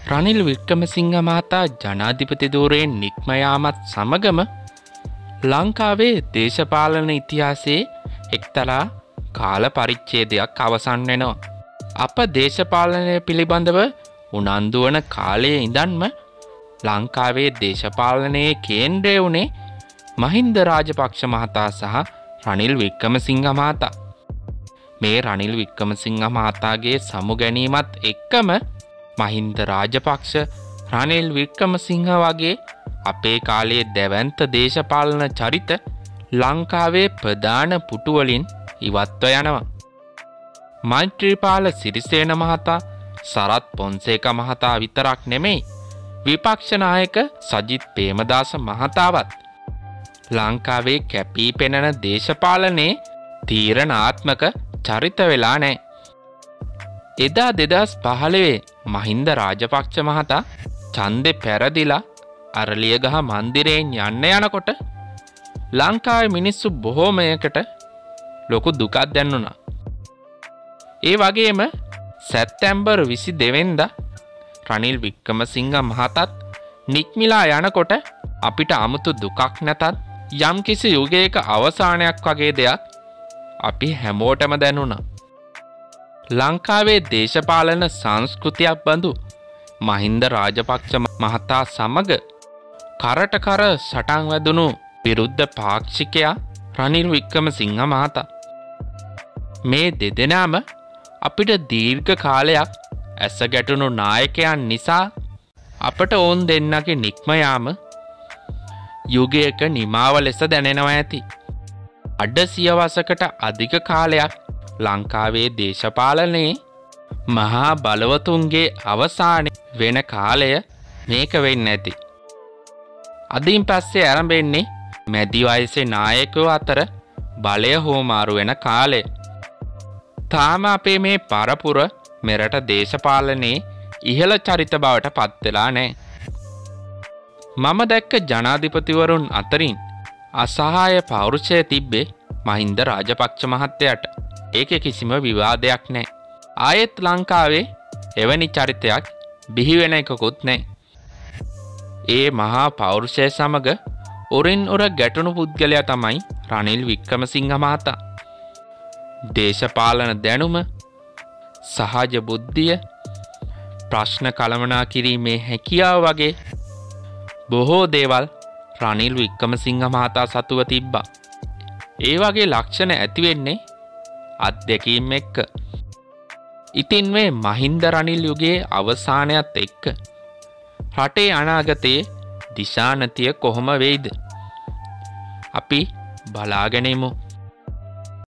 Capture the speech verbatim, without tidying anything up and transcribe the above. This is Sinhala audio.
රනිල් වික්‍රමසිංහ මහතා ජනාධිපති ධූරයෙන් නික්ම යාමත් සමගම ලංකාවේ දේශපාලන ඉතිහාසයේ එක්තරා කාල පරිච්ඡේදයක් අවසන් වෙනවා. අප දේශපාලනය පිළිබඳව උනන්දු වන කාලයේ ඉඳන්ම ලංකාවේ දේශපාලනයේ කේන්ද්‍රය වුණේ මහින්ද රාජපක්ෂ මහතා සහ රනිල් වික්‍රමසිංහ මහතා. මේ රනිල් වික්‍රමසිංහ මහතාගේ සමු ගැනීමත් එක්කම මහින්ද රාජපක්ෂ රනිල් වික්‍රමසිංහ වගේ අපේ කාලයේ දැවැන්ත දේශපාලන චරිත ලංකාවේ ප්‍රධාන පුටුවලින් ඉවත්ව යනවා. මෛත්‍රීපාල සිරිසේන මහතා සරත් පොන්සේක මහතා විතරක් නෙමෙයි විපක්ෂ නායක සජිත් ප්‍රේමදාස මහතාවත් ලංකාවේ කැපී පෙනෙන දේශපාලනයේ තීරණාත්මක චරිත වෙලා නැහැ. එදා දෙදහස් පහළොව මහින්ද රාජපක්ෂ මහතා ඡන්දේ පෙරදිලා අරලියගහ මන්දිරයෙන් යන්න යනකොට ලංකාවේ මිනිස්සු බොහෝමයකට ලොකු දුකක් දැනුණා. ඒ වගේම සැප්තැම්බර් විසිදෙක වෙනිදා රනිල් වික්‍රමසිංහ මහතාත් නික්මිලා යනකොට අපිට 아무තු දුකක් නැතත් යම්කිසි යුගයක අවසානයක් වගේ දෙයක් අපි හැමෝටම දැනුණා. ලංකාවේ දේශපාලන සංස්කෘතියක් බඳු මහින්ද රාජපක්ෂ මහතා සමග කරට කර සටන් වැදුණු විරුද්ධ පාක්ෂිකයා රනිල් වික්‍රමසිංහ මහතා. මේ දෙදෙනාම අපිට දීර්ඝ කාලයක් ඇස ගැටුණු නායකයන් නිසා අපට ඕන් දෙන්නගේ නික්ම යාම යුගයක නිමාව ලෙස දැනෙනවා ඇති. අඩ සියවසකට අධික කාලයක් ලංකාවේ දේශපාලනයේ මහා බලවතුන්ගේ අවසානය වෙන කාලය මේක වෙන්න ඇති. අදින් පස්සේ ආරම්භෙන්නේ මැදි වයසේ නායකයෝ අතර බලය හෝමාරු වෙන කාලය. තාම අපේ මේ පරපුර මෙරට දේශපාලනයේ ඉහළ චරිත බවට පත් වෙලා නැහැ. මම දැක්ක ජනාධිපතිවරුන් අතරින් අසහාය පෞරුෂය තිබ්බේ මහින්ද රාජපක්ෂ මහත්තයාට. ඒකේ කිසිම විවාදයක් නැහැ. ආයෙත් ලංකාවේ එවැනි චරිතයක් බිහි වෙන එකකුත් නැහැ. ඒ මහා පෞරුෂය සමග උරින් උර ගැටුණු පුද්ගලයා තමයි රනිල් වික්‍රමසිංහ මහතා. දේශපාලන දැනුම, සහජ බුද්ධිය, ප්‍රශ්න කළමනා කිරීමේ හැකියාව වගේ බොහෝ දේවල් රනිල් වික්‍රමසිංහ මහතා සතුව තිබ්බා. ඒ වගේ ලක්ෂණ ඇති වෙන්නේ අත්දැකීම් එක්ක. ඉතින් මේ මහින්ද රනිල් යුගයේ අවසානයත් එක්ක රටේ අනාගතයේ දිශානතිය කොහොම වෙයිද? අපි බලාගෙන ඉමු.